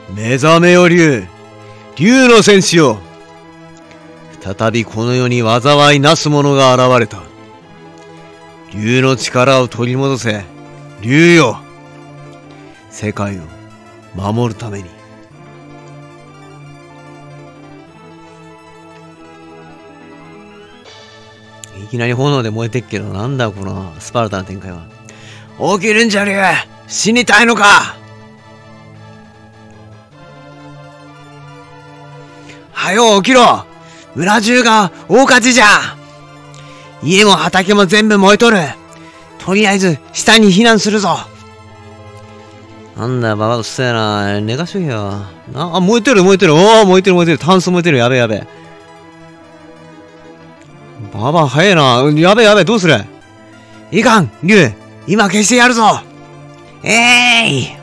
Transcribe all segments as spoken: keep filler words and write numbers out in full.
目覚めよ竜、竜の戦士よ。再びこの世に災いなす者が現れた。竜の力を取り戻せ、竜よ。世界を守るために。いきなり炎で燃えてっけど、なんだこのスパルタな展開は。起きるんじゃ竜、死にたいのか。はよ起きろ。村中が大火事じゃ。家も畑も全部燃えとる。とりあえず下に避難するぞ。なんだよ、ババうっせえな。寝かしとけよ。あ、あ、燃えてる燃えてる。おお、燃えてる燃えてる。炭素燃えてる。やべえやべえ。ババ早えな。やべえやべえ。どうする。いかん、竜。今消してやるぞ。えーい。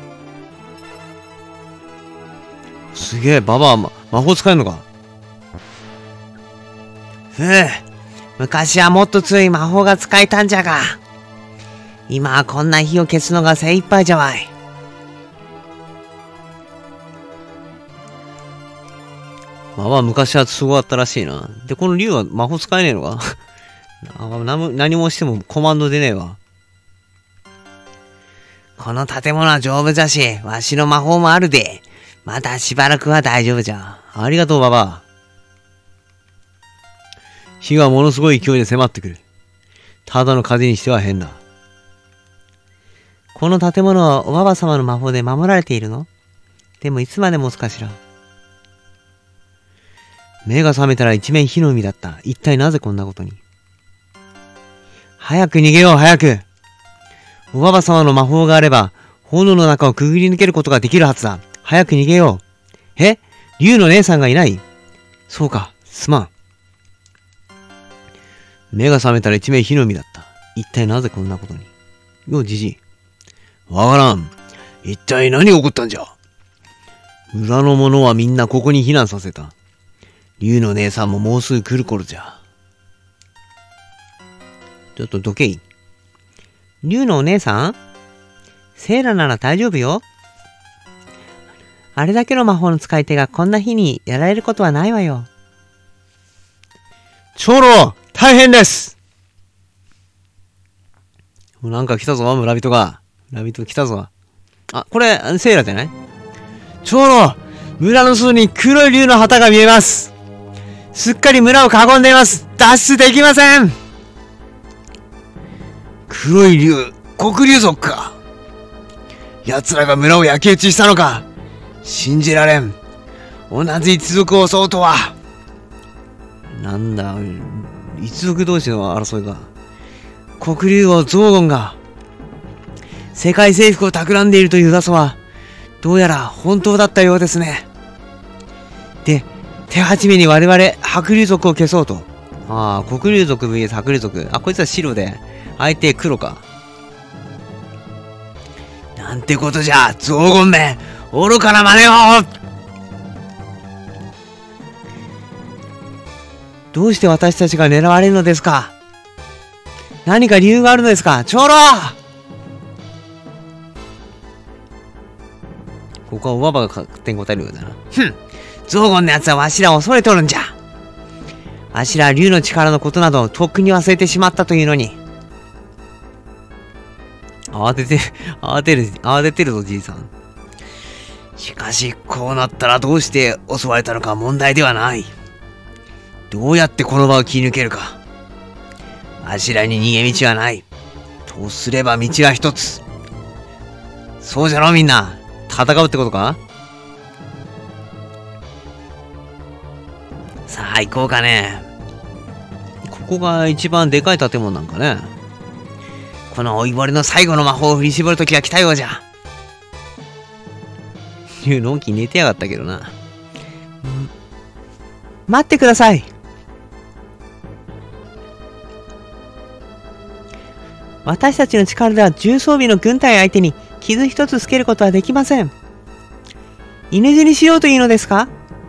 すげえ、ババ、ま、魔法使えんのか。ふう。昔はもっと強い魔法が使えたんじゃが。今はこんな火を消すのが精一杯じゃわい。まあまあ昔はすごかったらしいな。で、この竜は魔法使えねえのか何, 何もしてもコマンド出ねえわ。この建物は丈夫じゃし、わしの魔法もあるで。まだしばらくは大丈夫じゃ。ありがとう、ババ。火がものすごい勢いで迫ってくる。ただの風にしては変だ。この建物はおばば様の魔法で守られているの？でもいつまで持つかしら。目が覚めたら一面火の海だった。一体なぜこんなことに。早く逃げよう、早く。おばば様の魔法があれば、炎の中をくぐり抜けることができるはずだ。早く逃げよう。え？竜の姉さんがいない？そうか、すまん。目が覚めたら一面火の海だった。一体なぜこんなことに。よう、じじい。わからん。一体何が起こったんじゃ。村の者はみんなここに避難させた。竜の姉さんももうすぐ来る頃じゃ。ちょっとどけい。竜のお姉さん？セーラなら大丈夫よ。あれだけの魔法の使い手がこんな日にやられることはないわよ。長老大変です。もうなんか来たぞ、村人が。村人来たぞ。あ、これ、セーラじゃない？長老、村の外に黒い竜の旗が見えます。すっかり村を囲んでいます。脱出できません。黒い竜、黒竜族か。奴らが村を焼き討ちしたのか。信じられん。同じ一族を襲うとは。なんだ、一族同士の争いが。黒竜王ゾーゴンが、世界征服を企んでいるという噂は、どうやら本当だったようですね。で、手始めに我々、白竜族を消そうと。ああ、黒竜族 ブイエス 白竜族。あ、こいつは白で、相手黒か。なんてことじゃ、ゾーゴンめ、愚かな真似を。どうして私たちが狙われるのですか？何か理由があるのですか？長老！ここはおばばが勝手に答えるようだな。ふん！ゾーゴンのやつはわしらを恐れとるんじゃ。わしら竜の力のことなどとっくに忘れてしまったというのに。慌てて、慌てる、慌ててるぞ、じいさん。しかし、こうなったらどうして襲われたのか問題ではない。どうやってこの場を切り抜けるか。わしらに逃げ道はない。とすれば道は一つ。そうじゃろみんな。戦うってことか？さあ行こうかね。ここが一番でかい建物なんかね。この老いぼれの最後の魔法を振り絞るときが来たようじゃ。竜のんき寝てやがったけどな。ん待ってください。私たちの力では重装備の軍隊相手に傷一つつけることはできません。犬死にしようというのですか？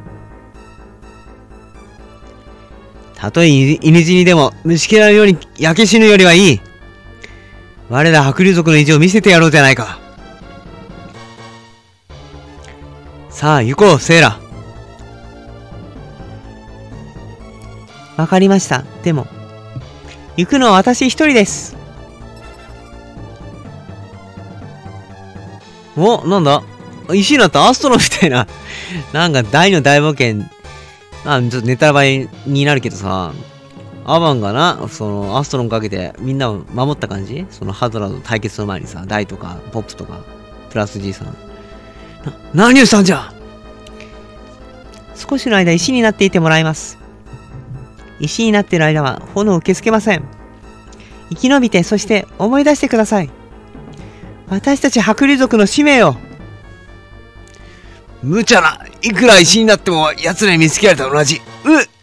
たとえ犬死にでも虫けらのように焼け死ぬよりはいい。我ら白竜族の意地を見せてやろうじゃないか。ささあ、行こう、セイラ。 わかりました。でも、行くのは私一人です。 お、なんだ石になったアストロみたいな。なんか大の大冒険。あ、ちょっとネタバレになるけどさ、アバンがな、その、アストロンかけてみんなを守った感じ、そのハドラーの対決の前にさ、ダイとか、ポップとか、プラス G さん。な、何をしたんじゃ。 少しの間石になっていてもらいます。石になっている間は炎を受け付けません。生き延びて、そして思い出してください。私たち白竜族の使命を。 無茶な。いくら石になっても奴らに見つけられたら同じ。うっ。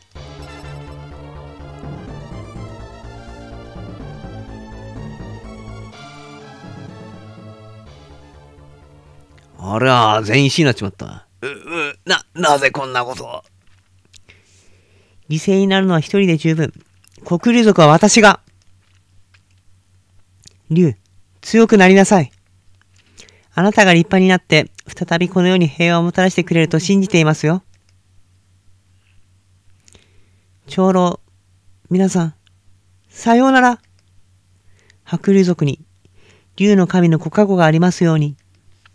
ありゃあ、全員石になっちまった。う、う、な、なぜこんなことを。 犠牲になるのは一人で十分。黒竜族は私が。竜、強くなりなさい。あなたが立派になって、再びこの世に平和をもたらしてくれると信じていますよ。長老、皆さん、さようなら。白竜族に、竜の神のご加護がありますように。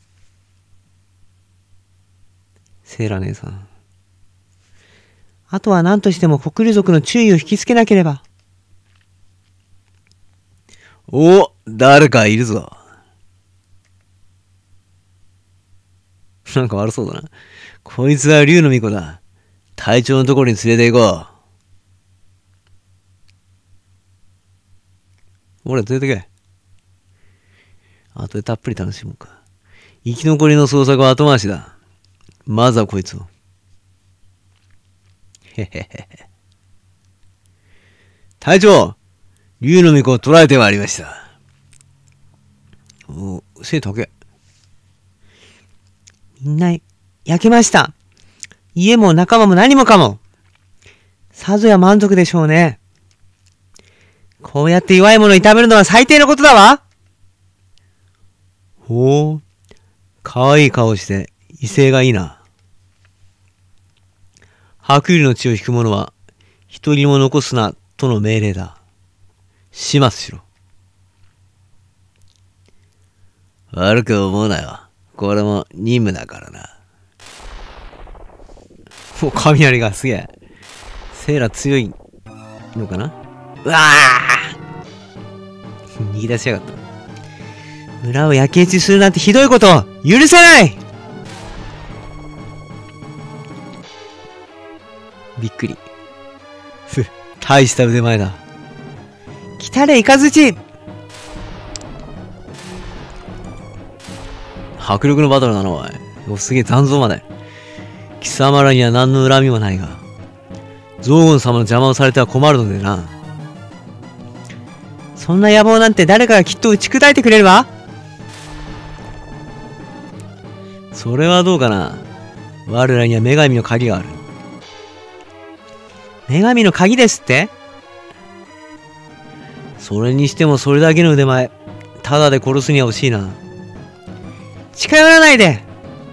セイラ姉さん。 あとは何としても黒竜族の注意を引きつけなければ。 お、誰かいるぞ。なんか悪そうだな。こいつは竜の巫女だ。隊長のところに連れて行こう。俺、連れてけ。あとでたっぷり楽しもうか。生き残りの捜索は後回しだ。まずはこいつを。へへへへ。隊長、竜の巫女を捕らえてまいりました。お、背高え。 みんな、焼けました。家も仲間も何もかも。さぞや満足でしょうね。こうやって弱い者を痛めるのは最低のことだわ。 ほう、かわいい顔して威勢がいいな。白竜の血を引く者は一人も残すなとの命令だ。始末しろ。悪く思うなよ。これも任務だからな。お、雷がすげえ。セーラ強いのかな。うわー逃げ出しやがった。 村を焼き討ちするなんてひどいことを許せない。 びっくり。ふ、大した腕前だ。 来たれイカズチ。 迫力のバトルだな、おい。お、すげえ残像まで。貴様らには何の恨みもないが、ゾーゴン様の邪魔をされては困るのでな。 そんな野望なんて誰かがきっと打ち砕いてくれるわ。 それはどうかな。我らには女神の鍵がある。 女神の鍵ですって？ それにしてもそれだけの腕前、ただで殺すには惜しいな。 近寄らないで。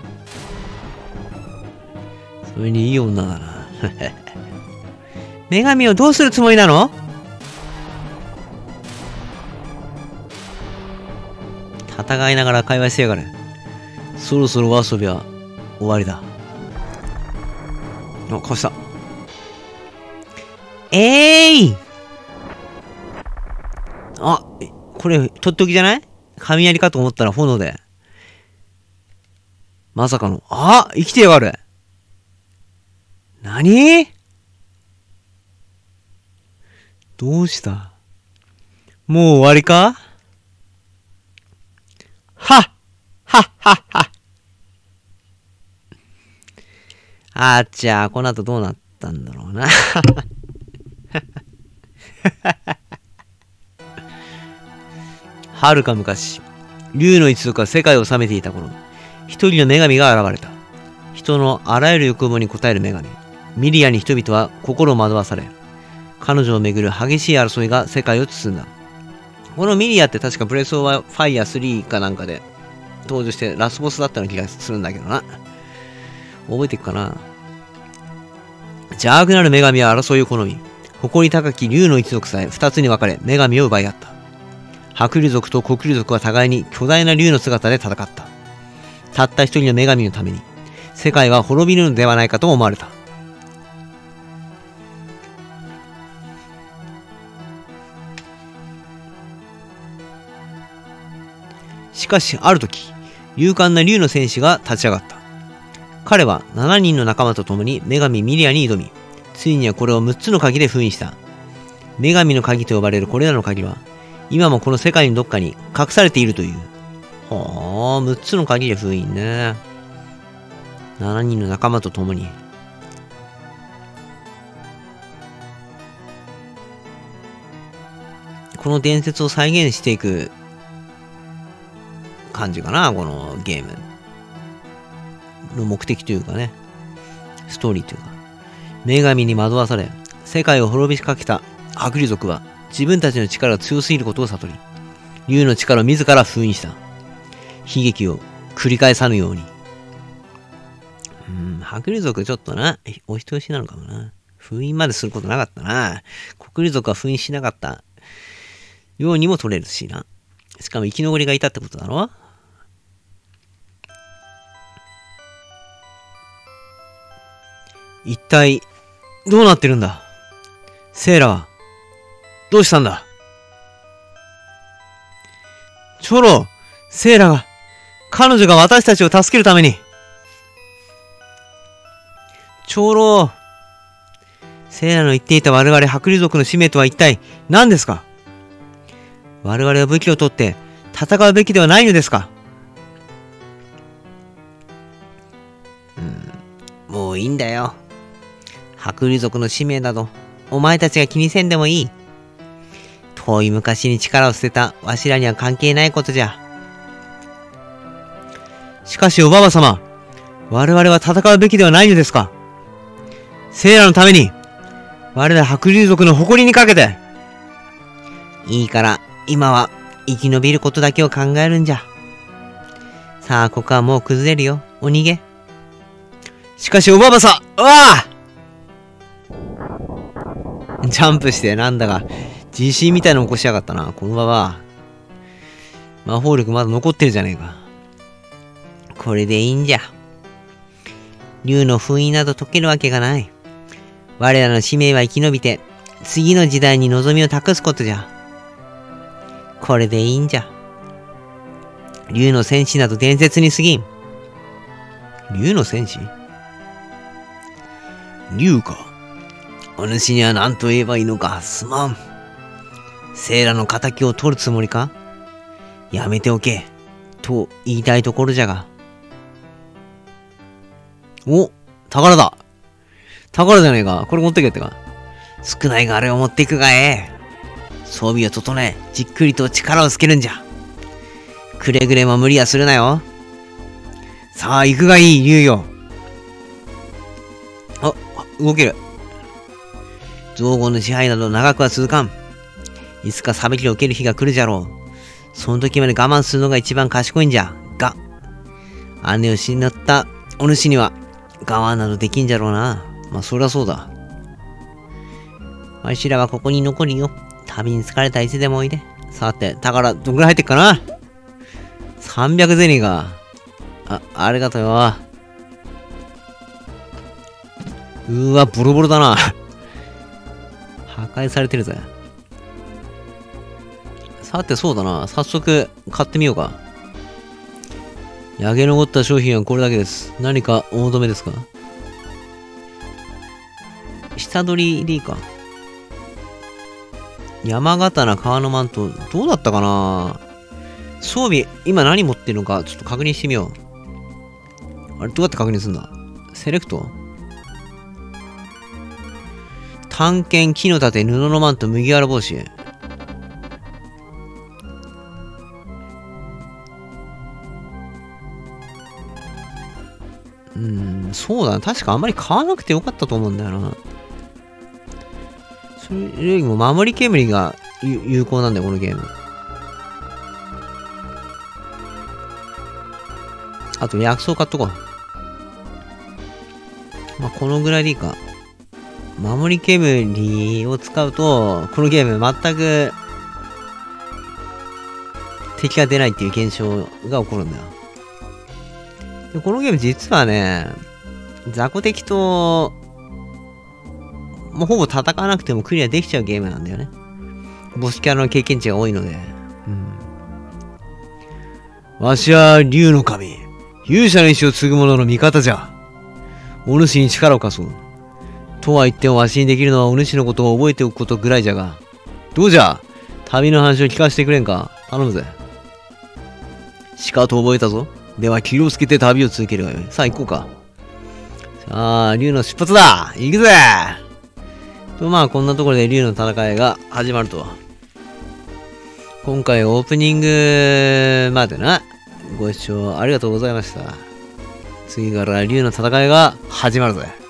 それにいい女だな。 女神をどうするつもりなの？ 戦いながら会話してやがる。そろそろお遊びは終わりだ。あ、かした。 えーい。 あ、これ、とっておきじゃない？雷かと思ったら炎で。まさかの、あ、生きてやがる。なに？どうした？もう終わりか？はっはっはっは。あっちゃ、この後どうなったんだろうな。はるか昔、竜の一族が世界を治めていた頃、一人の女神が現れた。人のあらゆる欲望に応える女神。ミリアに人々は心を惑わされ、彼女をめぐる激しい争いが世界を包んだ。このミリアって確かブレスオブファイヤースリーかなんかで登場してラスボスだったような気がするんだけどな。 覚えていくかな。邪悪なる女神は争いを好み、誇り高き竜の一族さえ二つに分かれ、女神を奪い合った。白竜族と黒竜族は互いに巨大な竜の姿で戦った。たった一人の女神のために、世界は滅びるのではないかと思われた。しかし、ある時、勇敢な竜の戦士が立ち上がった。彼はななにんの仲間と共に女神ミリアに挑み、ついにはこれをむっつの鍵で封印した。女神の鍵と呼ばれるこれらの鍵は、今もこの世界のどっかに隠されているという。はあ、むっつの鍵で封印ね。しちにんの仲間と共に。この伝説を再現していく感じかな、このゲームの目的というかね、ストーリーというか。女神に惑わされ、世界を滅びかけた白竜族は自分たちの力が強すぎることを悟り、竜の力を自ら封印した。悲劇を繰り返さぬように。うん、白竜族ちょっとな、お人よしなのかもな。封印まですることなかったな。黒竜族は封印しなかったようにも取れるしな。しかも生き残りがいたってことだろ。一体、どうなってるんだ？セイラは、どうしたんだ？チョロ、セイラが、彼女が私たちを助けるために。チョロ、セイラの言っていた我々白竜族の使命とは一体何ですか？我々は武器を取って戦うべきではないのですか？うん、もういいんだよ。白竜族の使命など、お前たちが気にせんでもいい。遠い昔に力を捨てたわしらには関係ないことじゃ。しかしおばば様、我々は戦うべきではないのですか？セイラのために、我ら白竜族の誇りにかけて。いいから、今は生き延びることだけを考えるんじゃ。さあ、ここはもう崩れるよ。お逃げ。しかしおばばさ、うわあ！ジャンプしてなんだか地震みたいなの起こしやがったな、このばば。魔法力まだ残ってるじゃねえか。これでいいんじゃ。竜の封印など解けるわけがない。我らの使命は生き延びて、次の時代に望みを託すことじゃ。これでいいんじゃ。竜の戦士など伝説に過ぎん。竜の戦士？竜か。お主には何と言えばいいのか、すまん。セイラの仇を取るつもりか？やめておけ、と言いたいところじゃが。お、宝だ。宝じゃねえか。これ持ってけってか。少ないがあれを持っていくがええ。装備を整え、じっくりと力をつけるんじゃ。くれぐれも無理はするなよ。さあ、行くがいい、竜よ。あ、動ける。造語の支配など長くは続かん。いつか裁きを受ける日が来るじゃろう。その時まで我慢するのが一番賢いんじゃ。が、姉を失ったお主には我慢などできんじゃろうな。まあ、そりゃそうだ。わしらはここに残るよ。旅に疲れたいつでもおいで。さて、宝、どんぐらい入ってっかな？ さんびゃく ゼニーが。あ、ありがとうよ。うーわ、ボロボロだな。破壊されてるぜ。さて、そうだな。早速、買ってみようか。焼け残った商品はこれだけです。何かお求めですか？下取りでいいか。山形川のマント、どうだったかな？装備、今何持ってるのか、ちょっと確認してみよう。あれ、どうやって確認するんだ？セレクト？探検、木の盾、布のマント、麦わら帽子。うーん、そうだな。確かあんまり買わなくてよかったと思うんだよな。それよりも守り煙が有効なんだよ、このゲーム。あと薬草買っとこう。 まあ、このぐらいでいいか。守り煙を使うと、このゲーム全く敵が出ないっていう現象が起こるんだよ。でこのゲーム実はね、雑魚敵と、もうほぼ戦わなくてもクリアできちゃうゲームなんだよね。ボスキャラの経験値が多いので。うん。わしは竜の神。勇者の意志を継ぐ者の味方じゃ。お主に力を貸そう。とは言ってもわしにできるのはお主のことを覚えておくことぐらいじゃが。どうじゃ、旅の話を聞かせてくれんか。頼むぜ。しかと覚えたぞ。では気をつけて旅を続けるがよい。さあ行こうか。さあ、竜の出発だ。行くぜ。とまあこんなところで竜の戦いが始まると。今回オープニングまでな。ご視聴ありがとうございました。次から竜の戦いが始まるぜ。